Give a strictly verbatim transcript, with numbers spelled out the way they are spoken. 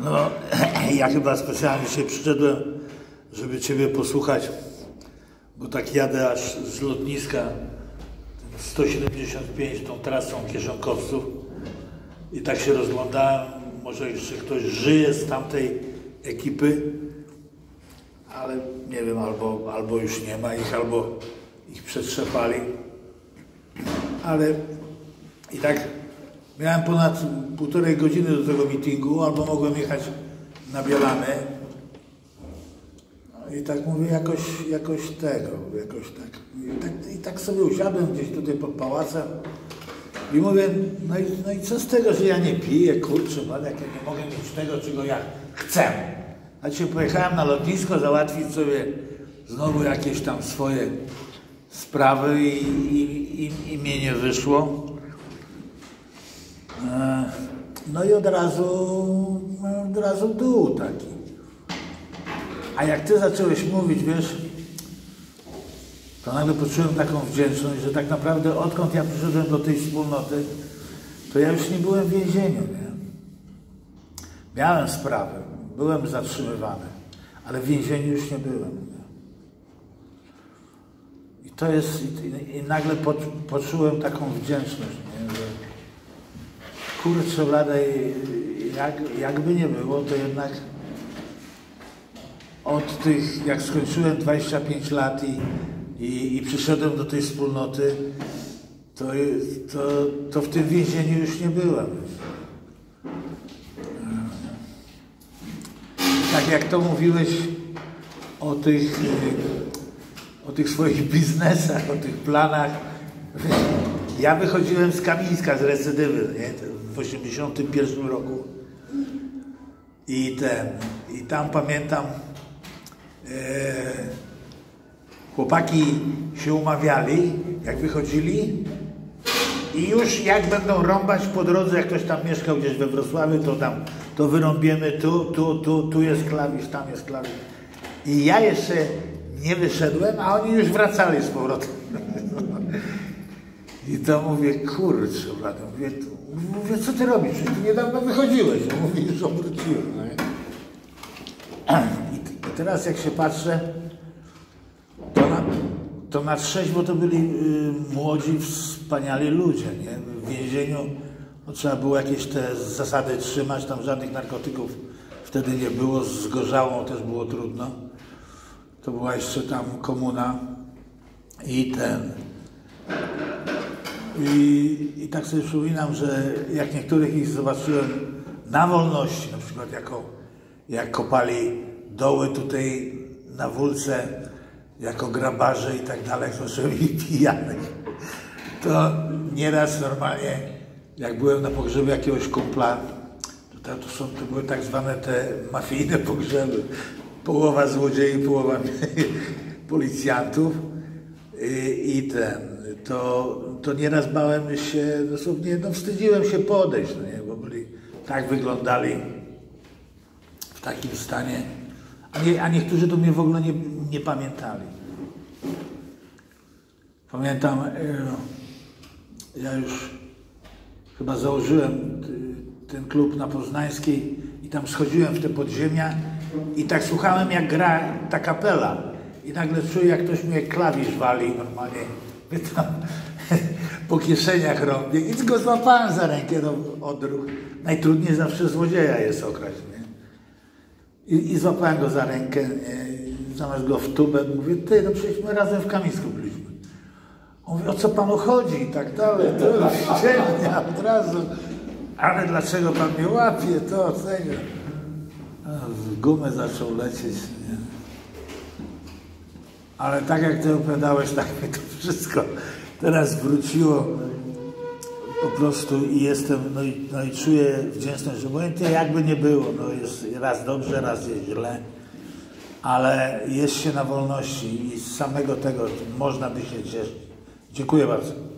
No, ja chyba specjalnie się przyszedłem, żeby Ciebie posłuchać, bo tak jadę aż z lotniska sto siedemdziesiąt pięć tą trasą Kieszonkowców i tak się rozglądałem, może jeszcze ktoś żyje z tamtej ekipy, ale nie wiem, albo, albo już nie ma ich, albo ich przetrzepali, ale i tak miałem ponad półtorej godziny do tego meetingu, albo mogłem jechać na Bielany. No i tak mówię, jakoś, jakoś tego, jakoś tak. I tak. I tak sobie usiadłem gdzieś tutaj pod pałacem i mówię, no i, no i co z tego, że ja nie piję, kurczę, jak ja nie mogę mieć tego, czego ja chcę. A dzisiaj pojechałem na lotnisko załatwić sobie znowu jakieś tam swoje sprawy i, i, i, i mnie nie wyszło. No i od razu, od razu dół taki. A jak Ty zacząłeś mówić, wiesz, to nagle poczułem taką wdzięczność, że tak naprawdę odkąd ja przyszedłem do tej wspólnoty, to ja już nie byłem w więzieniu, nie? Miałem sprawę, byłem zatrzymywany, ale w więzieniu już nie byłem. Nie? I to jest, i, i nagle po, poczułem taką wdzięczność, nie? Że kurczę blada, jak, jakby nie było, to jednak od tych, jak skończyłem dwadzieścia pięć lat i, i, i przyszedłem do tej wspólnoty, to, to, to w tym więzieniu już nie byłem. Tak jak to mówiłeś o tych, o tych swoich biznesach, o tych planach, ja wychodziłem z Kamińska, z recydywy, nie? W osiemdziesiątym pierwszym roku i ten, i tam pamiętam, e, chłopaki się umawiali, jak wychodzili i już jak będą rąbać po drodze, jak ktoś tam mieszkał gdzieś we Wrocławiu, to tam, to wyrąbiemy tu, tu, tu, tu jest klawisz, tam jest klawisz. I ja jeszcze nie wyszedłem, a oni już wracali z powrotem. I to mówię, kurczę, blady, mówię, mówię, co ty robisz? Ty niedawno wychodziłeś. Ja mówię, już obróciłem. No I, I teraz jak się patrzę, to na, to na trzeźwo to byli y, młodzi, wspaniali ludzie, nie? W więzieniu no, trzeba było jakieś te zasady trzymać, tam żadnych narkotyków wtedy nie było, z gorzałą też było trudno. To była jeszcze tam komuna i ten... I, I tak sobie przypominam, że jak niektórych ich zobaczyłem na wolności, na przykład jako, jak kopali doły tutaj na Wólce, jako grabarze i tak dalej, zobaczyłem ich pijanych. To nieraz normalnie, jak byłem na pogrzebie jakiegoś kumpla, to, to, są, to były tak zwane te mafijne pogrzeby. Połowa złodziei, połowa policjantów i, i ten. To, to nieraz bałem się, dosłownie, no wstydziłem się podejść, no nie, bo byli, tak wyglądali w takim stanie, a, nie, a niektórzy to mnie w ogóle nie, nie pamiętali. Pamiętam, ja już chyba założyłem ten klub na Poznańskiej i tam schodziłem w te podziemia i tak słuchałem, jak gra ta kapela i nagle czuję, jak ktoś mnie klawisz wali normalnie. Tam po kieszeniach rąbię i go złapałem za rękę, no, odruch. Najtrudniej zawsze złodzieja jest okraść, nie? I, i złapałem go za rękę, nie? Zamiast go w tubę, mówię, ty, no przecież my razem w Kamińsku byliśmy. On mówi, o co panu chodzi i tak dalej, to już ciemnia od razu. Ale dlaczego pan mnie łapie, to, tego. W gumę zaczął lecieć, nie? Ale tak jak Ty opowiadałeś, tak mi to wszystko teraz wróciło po prostu i jestem, no i, no i czuję wdzięczność, że obojętnie jakby nie było, no jest raz dobrze, raz jest źle, ale jest się na wolności i z samego tego można by się cieszyć. Dziękuję bardzo.